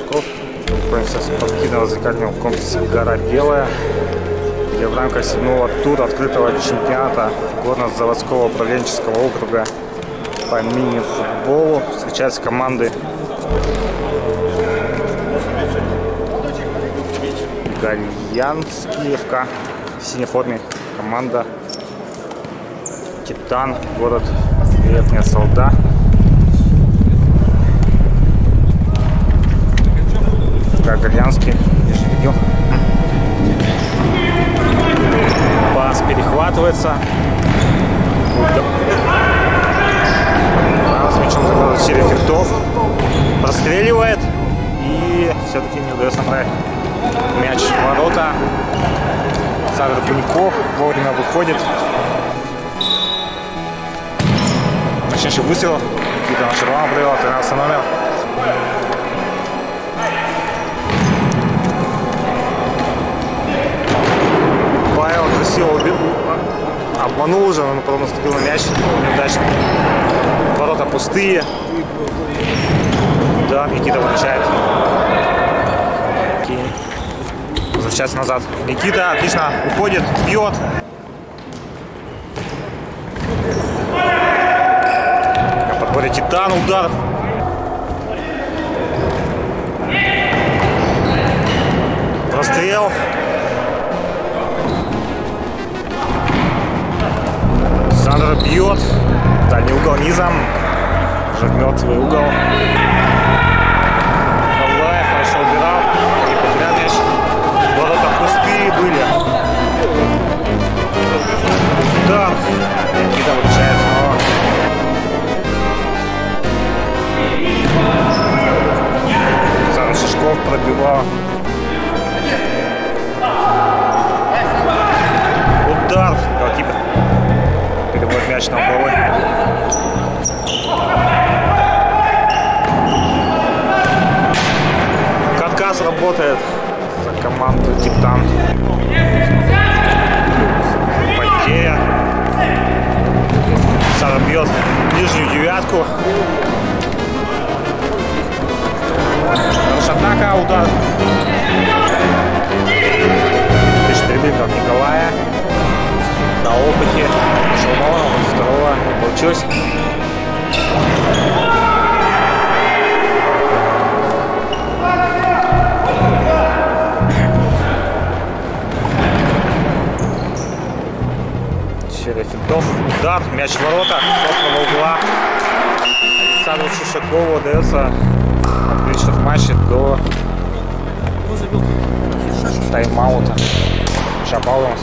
Шишаков. Находимся в спортивно-развлекательном комплексе «Гора Белая», где в рамках 7-го тура открытого чемпионата горно-заводского управленческого округа по мини-футболу встречаются команды Гальянский ФК в синей форме, команда Титан, город Верхняя Салда. Гальянский, видео. Пас перехватывается. С мячом закладывает серия финтов. Простреливает. И все-таки не удается направить мяч в ворота. Александр Буников вовремя выходит. Мощнейший выстрел. Никита Червонов провел 13 номер. Павел красиво обманул уже, но потом наступил на мяч неудачно. Ворота пустые. Да, Никита выручает. Возвращается назад. Никита отлично уходит, бьет. На подборе Титан, удар. Прострел. Александр бьет. Дальний угол низом. Уже мертвый угол. Николай хорошо убирал. Не потерял мяч. Ворота пустые были. Удар. Никита выручает снова. Александр Шишков пробивал. Удар. Голкипер переводит мяч на угловой. Каркас работает за команду Титан. Потеря. Сара бьет нижнюю девятку. Хорошая атака, удар. Пишет дрибблинг от Николая. На опыте. Шелмова, второго не получилось. Серия финтов. Удар, мяч в ворота. С острого угла. Александру Шишакову удается открыть счет в матче до тайм-аута. Шапал у нас.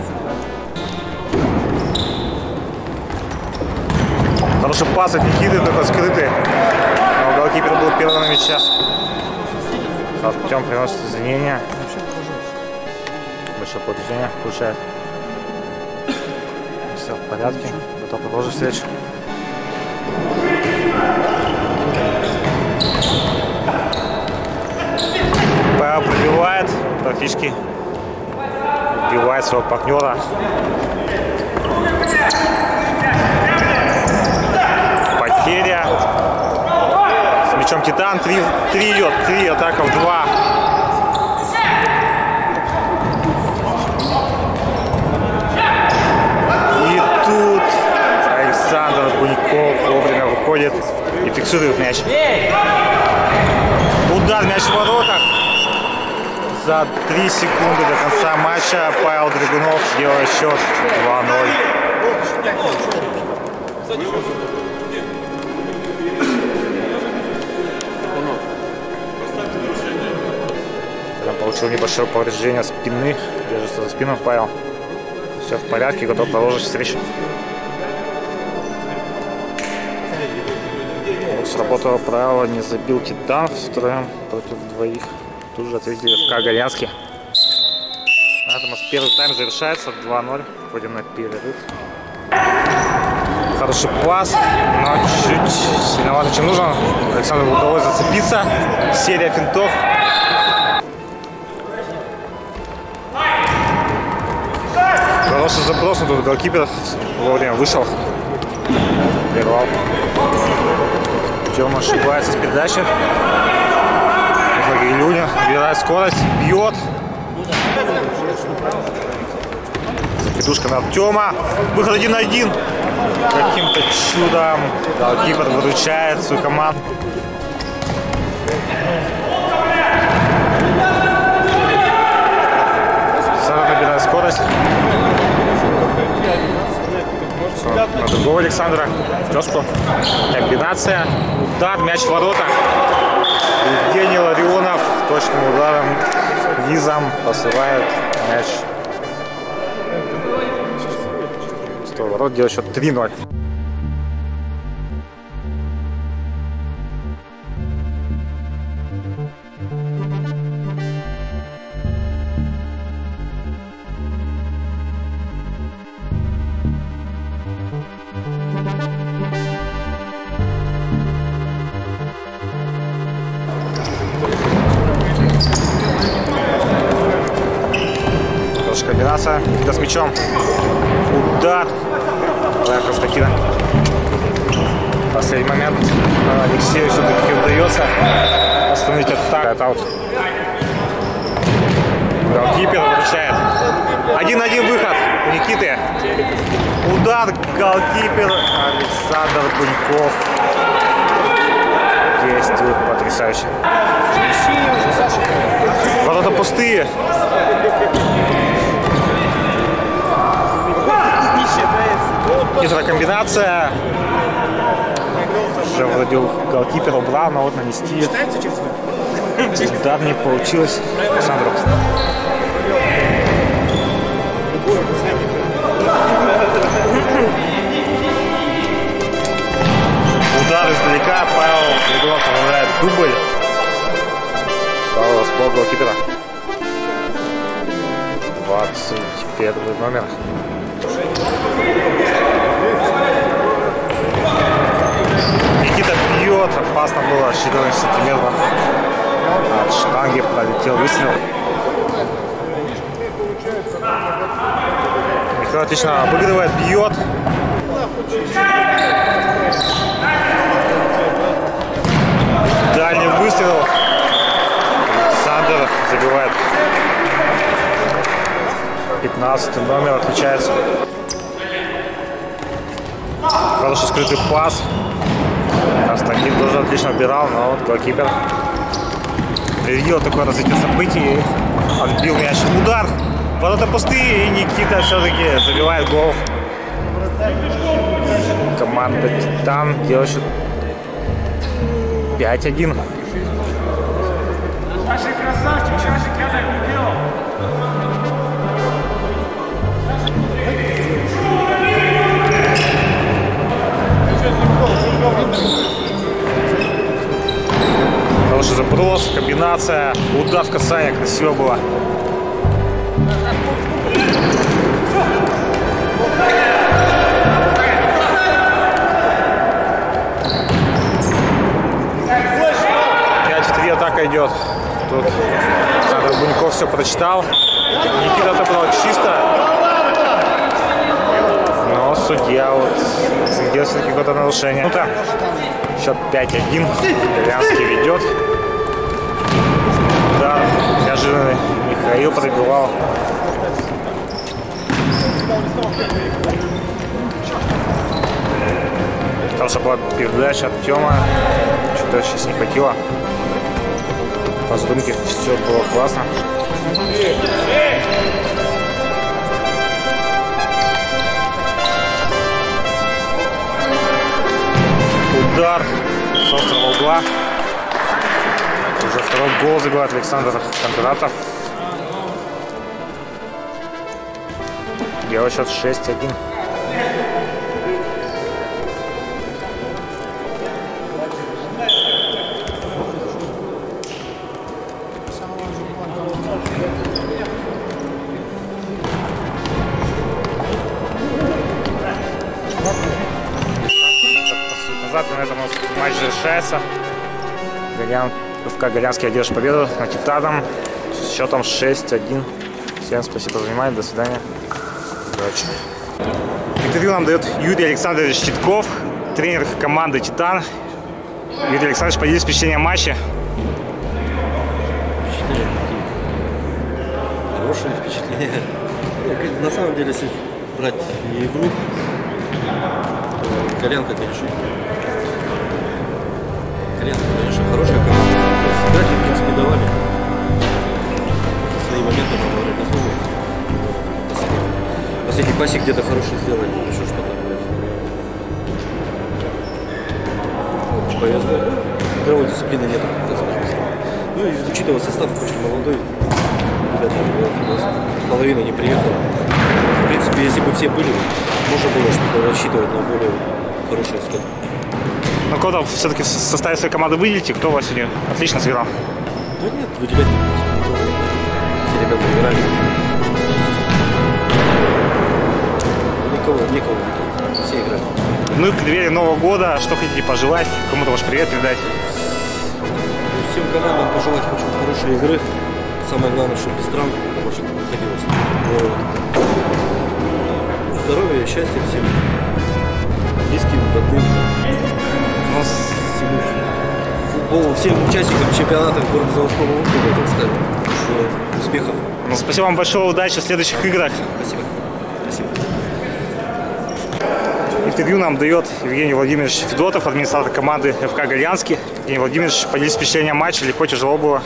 Хороший пас от Никиты, только скрытый. Но голкипер был первым на мяче. Артем приносит извинения. Большое повреждение получает. Все в порядке. Готов продолжить встречу. Павел пробивает. Практически убивает своего партнера. Потеря. С мячом Титан. 3 идет. 3 атака в 2. И тут Александр Буников вовремя выходит и фиксирует мяч. Удар, мяч в воротах. За 3 секунды до конца матча Павел Драгунов делает счет 2-0. Получил небольшое повреждение спины, держится за спину Павел. Все в порядке, готов продолжить встречу. Вот сработало правило, не забил Титан втроем против двоих. Тут же ответили ФК Гальянский. На этом у нас первый тайм завершается 2-0. Входим на перерыв. Хороший пас, но чуть сильновато, чем нужно. Александру удалось зацепиться. Серия финтов. Хороший заброс, но тут голкипер вовремя вышел. Прервал. Тёма ошибается с передачи. Набирает скорость, бьет. Закидушка на Артема. Выход 1 на 1. Каким-то чудом голкипер выручает свою команду. Сара набирает скорость. На другого Александра. Тёску. Комбинация. Удар, мяч в ворота. Евгений Ларионов точным ударом низом посылает мяч. Ворот делает счет 3-0. Хорошая комбинация. Никита с мячом. Удар. Константина. Последний момент Алексею все-таки удается остановить атаку. Аут. Голкипер выручает. 1-1 выход у Никиты. Удар, голкипер Александр Буньков. Действует потрясающе. Ворота пустые. Хитрая комбинация. Уже вроде голкипер убрал, но вот нанести удар не получилось Александру. Удар издалека. Павел Григорьев отправляет дубль. Стал распол голкипера. 21 номер. Никита бьет, опасно было, 14 сантиметров от штанги пролетел выстрел. Михаил отлично обыгрывает, бьет. Дальний выстрел. Александр забивает. 15 номер отличается. Хороший скрытый пас. Константин тоже отлично убирал, но вот голкипер предвидел такое развитие событий и отбил мяч. Удар. Ворота пустые, и Никита все-таки забивает гол. Команда Титан делает счет 5-1. Хороший заброс, комбинация, удар в касание, красиво было. Атака идет. Тут Александр Буньков все прочитал. Никита отобрал чисто. Но судья вот сделал все-таки какое-то нарушение. Ну-то счет 5-1. Галянский ведет. Да, неожиданный Михаил пробивал. Хорошая была передача от Тёма. Что-то сейчас не хватило. По задумке все было классно. Удар с острого угла. Уже второй гол забивает Александр Кондратов. Делает счет 6-1. На этом матч завершается. ФК Галянский одержит победу над Титаном с счетом 6-1. Всем спасибо за внимание. До свидания. Удачи. Интервью нам дает Юрий Александрович Титков, тренер команды Титан. Юрий Александрович, поделитесь впечатлением матча. На самом деле, если брать игру, то Коленко, конечно, хорошая команда. Играть, в принципе, давали. Свои моменты можно реализовывать. Последний пасик где-то хороший сделали, еще что-то. Повезло. Игровой дисциплины нет, так скажем. Ну и учитывая состав, очень молодой. Половина не приехала. В принципе, если бы все были, можно было что-то рассчитывать на более хороший исход. Но кого-то все-таки в составе своей команды выделите, кто у вас сегодня отлично сыграл? Да нет, выделять не будем. Все ребята играли. Никого выделить. Все играли. Ну и в преддверии Нового года, что хотите пожелать? Кому-то ваш привет передать? Всем командам пожелать очень хорошей игры. Самое главное, чтобы без травм очень находилось. Вот. Здоровья, счастья всем. Близким, родным. Футболу, всем участникам чемпионата горно-заводского округа, так сказать. Успехов. Ну, спасибо вам большое, удачи в следующих играх. Спасибо. Спасибо. Интервью нам дает Евгений Владимирович Федотов, администратор команды ФК Горянский. Евгений Владимирович, поделитесь впечатлением матча, легко, тяжело было?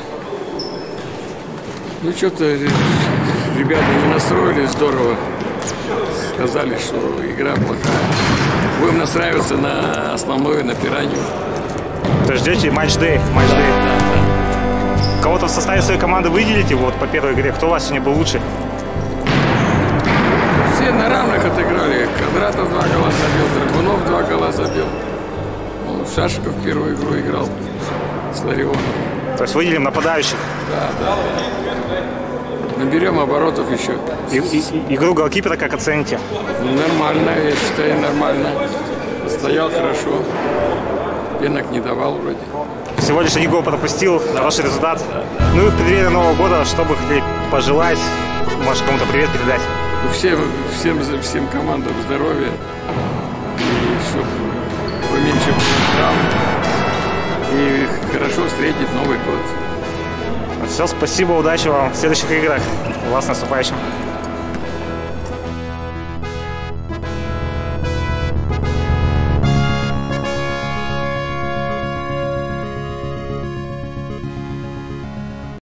Ну, что-то ребята не настроили здорово. Сказали, что игра плохая. Будем настраиваться на основную, на пиранью. То есть ждете матч-дэй? Да. Кого-то в составе своей команды выделите вот по первой игре? Кто у вас сегодня был лучше? Все на равных отыграли. Квадратов 2 гола забил, Драгунов 2 гола забил. Ну, Шашиков первую игру играл с Ларионом. То есть выделим нападающих? Да. Наберем оборотов еще. Игру голкипера как оцените? Нормально, я считаю, нормально. Стоял хорошо. Пенок не давал вроде. Сегодняшний гол пропустил, хороший результат. Ну и в преддверии Нового года, что бы хотели пожелать? Может, кому-то привет передать? Всем командам здоровья. И чтобы поменьше было травм. И хорошо встретить Новый год. Все, спасибо, удачи вам в следующих играх. Вас наступающим.